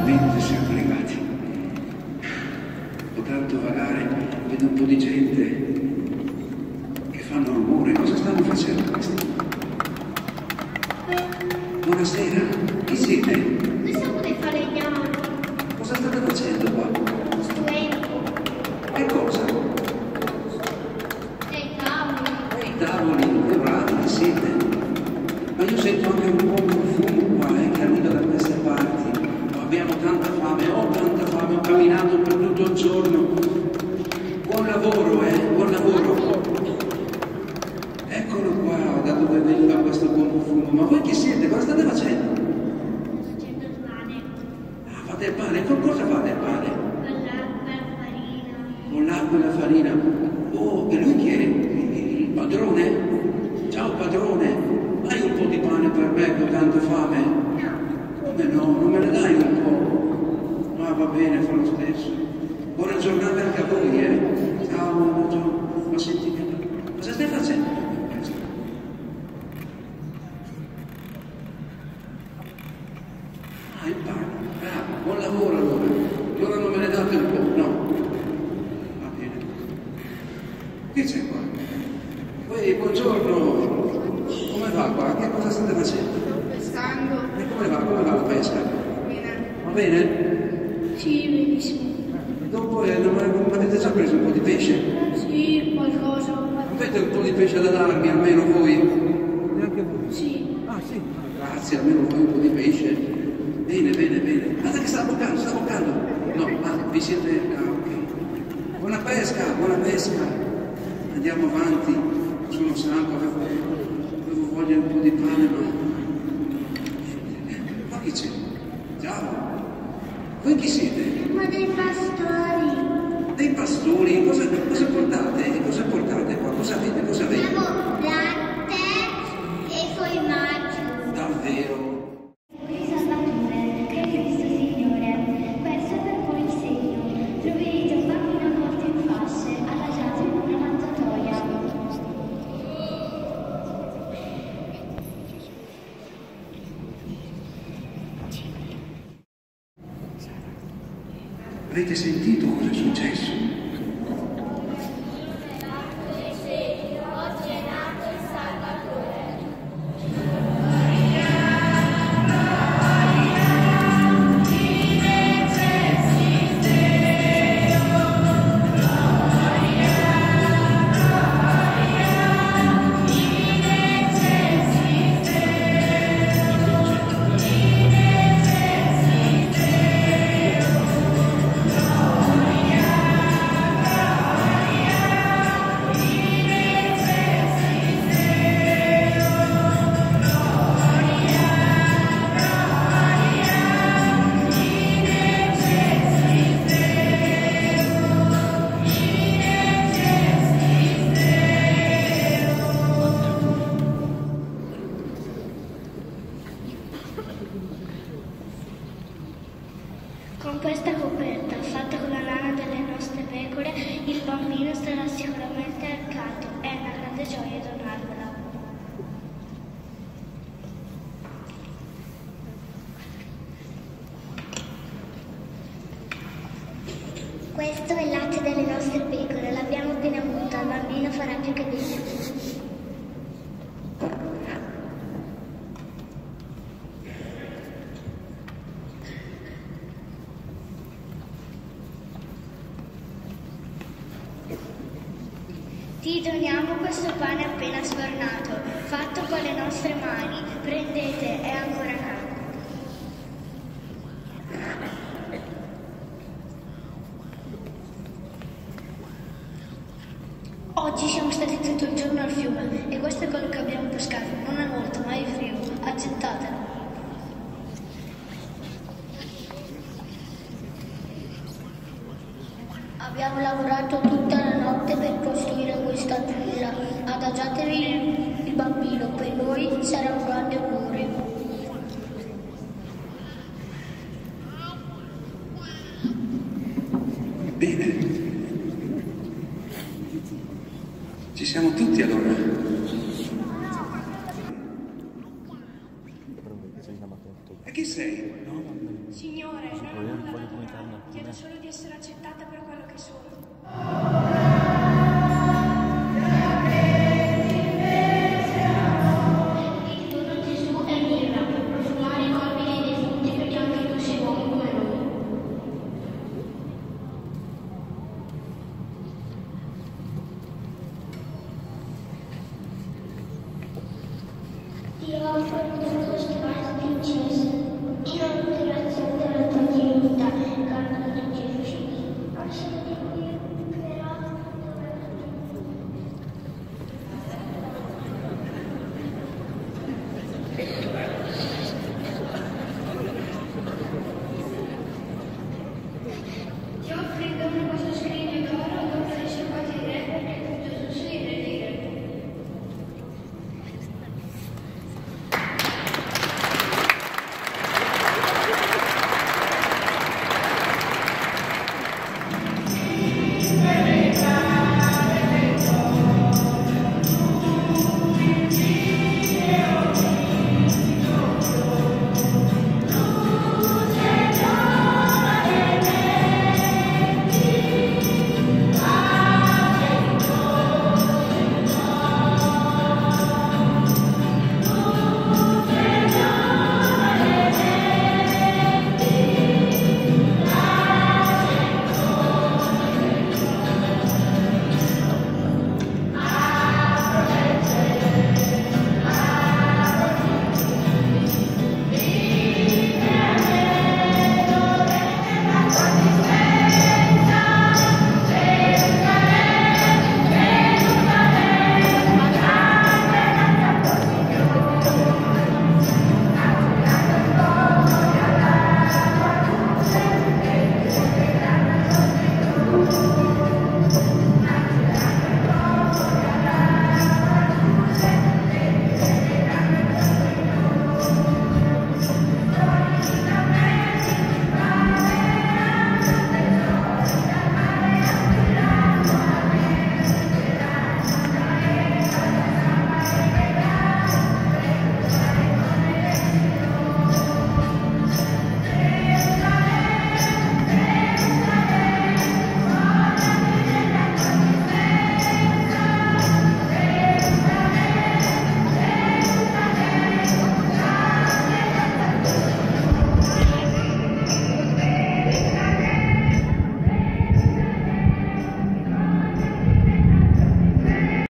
finalmente siamo arrivati. Ho tanto vagare, vedo un po' di gente che fanno rumore. Cosa stanno facendo questi? Buonasera, chi siete? Noi siamo dei falegnami. Cosa state facendo qua? Costruendo Che cosa? dei tavoli. I tavoli, che bravi che siete. Ma io sento anche un po' di fumo qua, che arriva da queste parti. Abbiamo tanta fame, ho tanta fame, ho camminato per tutto il giorno. Buon lavoro, buon lavoro. Eccolo qua, da dove veniva questo buon fumo. Ma voi chi siete? Cosa state facendo? Facendo il pane. Ah, fate il pane? Con cosa fate il pane? Con l'acqua e la farina. Con l'acqua e la farina. Oh, e lui chi è? Il padrone? Ciao padrone, hai un po' di pane per me che ho tanta fame? No. Come no? Non me ne dai un po'? Ma va bene, fa lo stesso. Buona giornata anche a voi, Ciao, buongiorno. Ma senti, cosa stai facendo? Ah, il pane. Bravo, buon lavoro allora. Allora non me ne date un po'? No. Va bene. Che c'è qua? Poi, buongiorno. Come va qua? Che cosa state facendo? Pescando. E come va la pesca? Bene. Va bene? Sì, benissimo. Dopo non avete già preso un po' di pesce? Sì, qualcosa. Avete un po' di pesce da darmi, almeno voi? Neanche voi? Sì. Ah sì, grazie, almeno voi un po' di pesce. Bene, bene, bene. Guarda che sta avvocando. No, vi siete... Ah, ok. Buona pesca, buona pesca. Andiamo avanti. Sono stanco, avevo voglia un po' di pane, ma chi c'è? Ciao. Voi chi siete? Ma dei pastori. Dei pastori? Cosa portate? Cosa portate qua? Cosa avete? Cosa avete? Abbiamo latte e formaggio. Davvero? Qui Salvatore, che Cristo Signore, questo è per voi il segno. Troverete un bambino avvolto in fasce, adagiato in una mangiatoia. Avete sentito cosa è successo? Oggi è nato il Salvatore. Con questa coperta, fatta con la lana delle nostre pecore, il bambino sarà sicuramente al caldo. È una grande gioia donarvela. Questo è il latte delle nostre pecore, l'abbiamo appena avuto, al bambino farà più che bene. Ti doniamo questo pane appena sfornato, fatto con le nostre mani. Prendete, è ancora caldo. Oggi siamo stati tutto il giorno al fiume e questo è quello che abbiamo pescato. Non è molto, ma è frio. Accettatelo. Abbiamo lavorato tutta la notte per costruire questa giungla. Adagiatevi il bambino, per noi sarà un grande onore. Bene. Ci siamo tutti allora. E chi sei? Signore, non solo di essere accettata per quello che sono.